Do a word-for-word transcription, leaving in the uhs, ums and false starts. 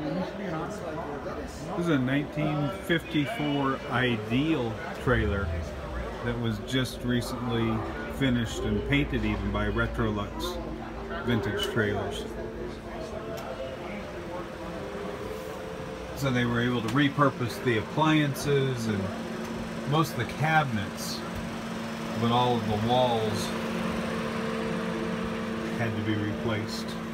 This is a nineteen fifty-four Ideal trailer that was just recently finished and painted even by Retroluxe Vintage Trailers. So they were able to repurpose the appliances and most of the cabinets, but all of the walls had to be replaced.